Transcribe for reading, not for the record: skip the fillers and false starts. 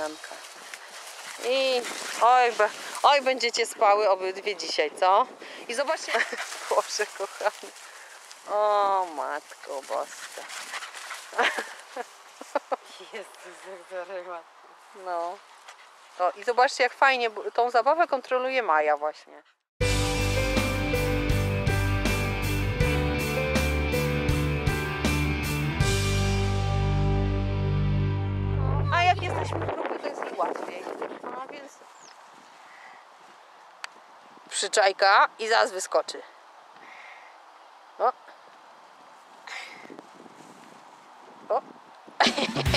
koleżanka. I oj, będziecie spały obydwie dzisiaj, co? I zobaczcie, Boże kochany. O matko boska. No. O, i zobaczcie jak fajnie, bo tą zabawę kontroluje Maja właśnie. A jak jesteśmy w grupie, to jest i łatwiej. No więc przyczajka i zaraz wyskoczy. O. O.